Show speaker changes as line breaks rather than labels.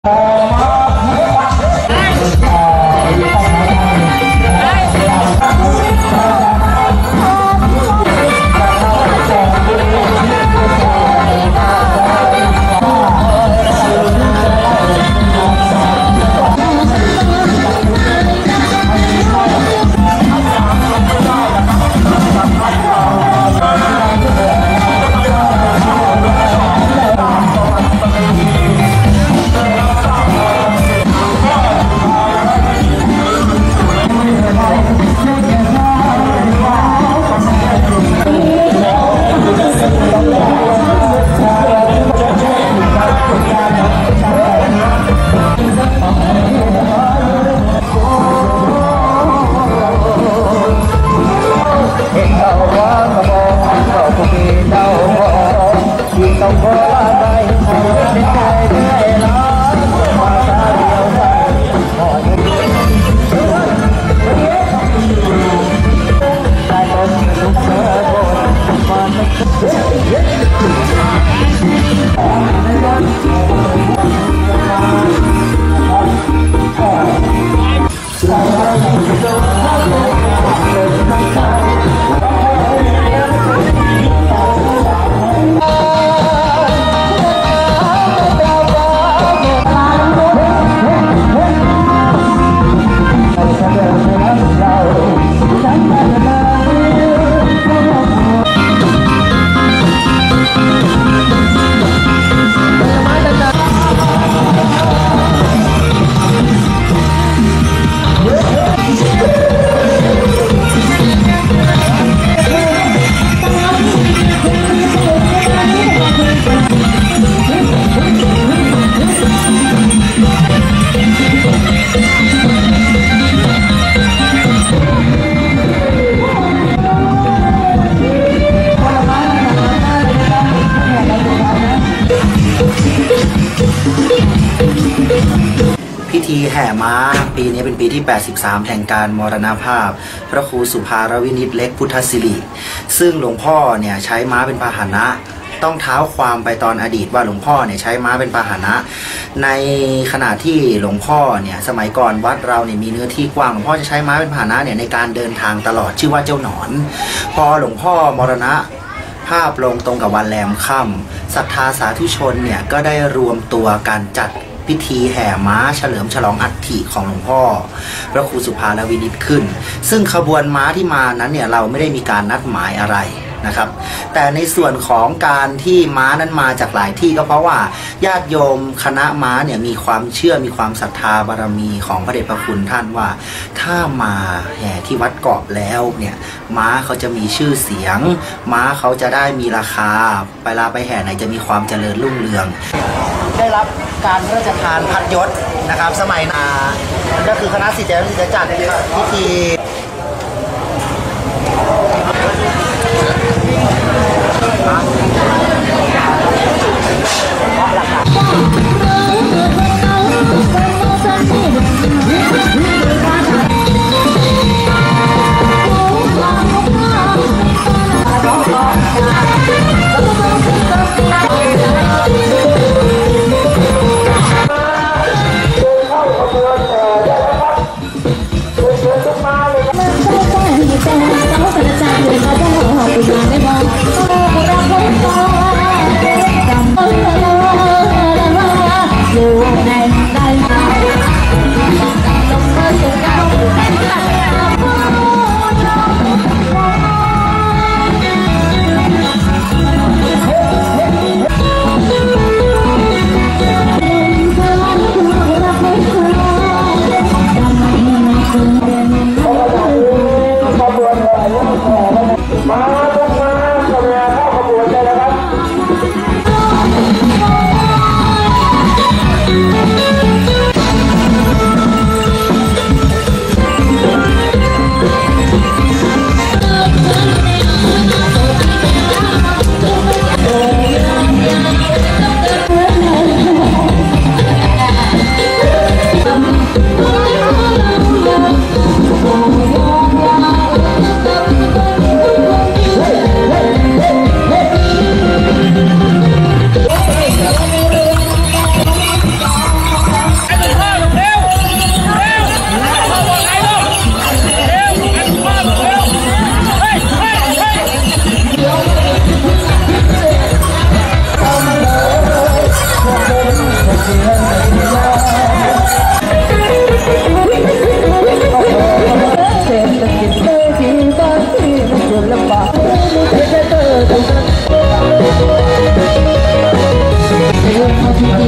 พิธีแห่ม้าปีนี้เป็นปีที่ 83 แห่งการมรณภาพพระครูสุภารวินิจเล็กพุทธศิริซึ่งหลวงพ่อเนี่ยใช้ม้าเป็นพาหนะต้องเท้าความไปตอนอดีตว่าหลวงพ่อเนี่ยใช้ม้าเป็นพาหนะในขณะที่หลวงพ่อเนี่ยสมัยก่อนวัดเราเนี่ยมีเนื้อที่กว้างหลวงพ่อจะใช้ม้าเป็นพาหนะเนี่ยในการเดินทางตลอดชื่อว่าเจ้าหนอนพอหลวงพ่อมรณภาพลงตรงกับวันแรมค่ำศรัทธาสาธุชนเนี่ยก็ได้รวมตัวการจัดพิธีแห่ม้าเฉลิมฉลองอัฐิของหลวงพ่อพระครูสุภารวินิจขึ้นซึ่งขบวนม้าที่มานั้นเนี่ยเราไม่ได้มีการนัดหมายอะไรนะครับแต่ในส่วนของการที่ม้านั้นมาจากหลายที่ก็เพราะว่าญาติโยมคณะม้าเนี่ยมีความเชื่อมีความศรัทธาบารมีของพระเดชพระคุณท่านว่าถ้ามาแห่ที่วัดเกาะแล้วเนี่ยม้าเขาจะมีชื่อเสียงม้าเขาจะได้มีราคาเวลาไปแห่ไหนจะมีความเจริญรุ่งเรืองได้รับการพระราชทานพัดยศนะครับสมัยนาก็คือคณะศิษย์จะจัดพิธี
เริ่มเข้าพิธี